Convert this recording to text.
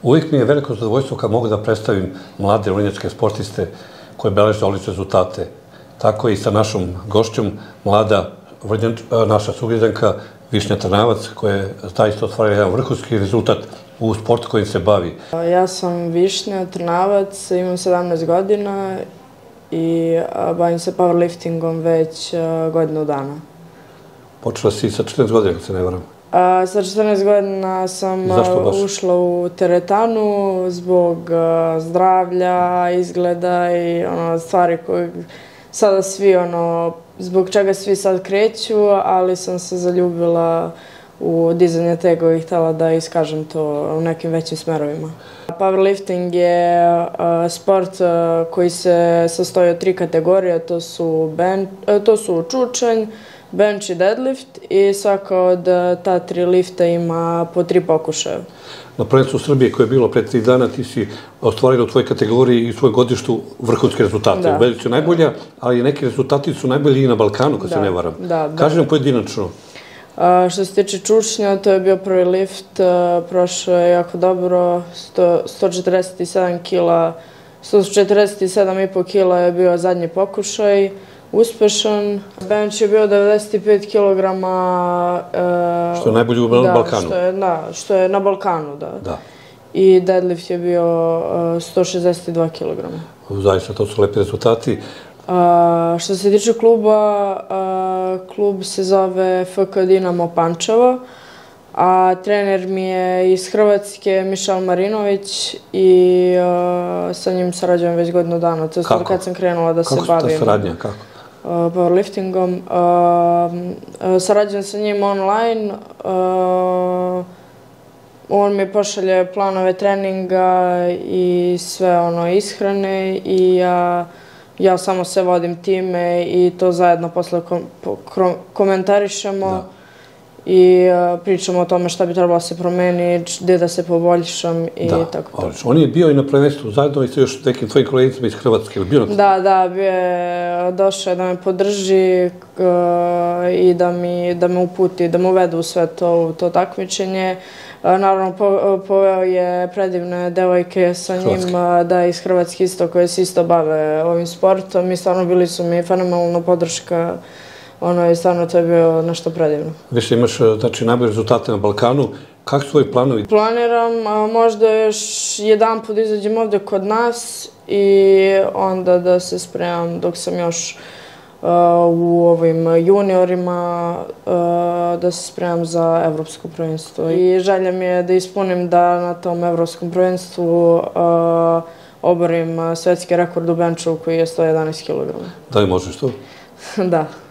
Uvijek mi je veliko zadovoljstvo kad mogu da predstavim mlade vrhunske sportiste koje beleže odlične rezultate. Tako i sa našom gošćom, mlada naša sugrađanka Višnja Trnavac, koja je zaista ostvarila jedan vrhunski rezultat u sportu kojim se bavi. Ja sam Višnja Trnavac, imam 17 godina i bavim se powerliftingom već godinu dana. Počela si sa 14 godina, ako se ne varam. Sa 14 godina sam ušla u teretanu zbog zdravlja, izgleda i stvari koje sada svi, zbog čega svi sad kreću, ali sam se zaljubila u dizanje tegova i htjela da iskažem to u nekim većim smerovima. Powerlifting je sport koji se sastoji od 3 kategorije, to su čučanj, bench i deadlift i svaka od ta 3 lifta ima po 3 pokušaja. Na prvenstvu Srbije koje je bilo pre 3 dana ti si ostvarila u tvojoj kategoriji i u svojoj godištu vrhunske rezultate. U Belju si najbolja, ali neki rezultati su najbolji i na Balkanu, kad se ne varam. Kaži nam pojedinačno. Što se tiče čučnja, to je bio prvi lift, prošao je jako dobro, 147,5 kila je bio zadnji pokušaj, uspešan. Bench je bio 95 kg. Što je najbolji u Balkanu. Da, što je na Balkanu, da. I deadlift je bio 162 kg. Zaista, to su lepi rezultati. Što se tiče kluba, klub se zove FK Dinamo Pančevo, a trener mi je iz Hrvatske Mišel Marinović i sa njim sarađujem već godinu dana. To je sad kad sam krenula da se bavim. Kako se ta saradnja, kako? Powerliftingom. Sarađujem sa njim online. On mi pošalje planove treninga i sve ishrane i ja samo se vodim time i to zajedno posle komentarišemo i pričamo o tome šta bi trebalo se promeniti, gde da se poboljšam i tako to. On je bio i na prvenstvu zajedno i sa još nekim tvojim kolegicama iz Hrvatske. Da, bio je došao da me podrži i da me uputi, da me uvede u sve to takmičenje. Naravno, poveo je predivne devojke sa njim, da iz Hrvatske isto, koje se isto bave ovim sportom i stvarno bili su mi fenomenalna podrška i stvarno to je bilo nešto predivno. Više imaš, znači, najbolje rezultate na Balkanu. Kako su tvoji planovi? Planiram možda još jedan put izađem ovde kod nas i onda da se spremam dok sam još u ovim juniorima, da se spremam za evropsko prvenstvo. I želja mi je da ispunim da na tom evropskom prvenstvu oborim svetski rekord u benču koji je 111 kg. Da li možeš to? Da.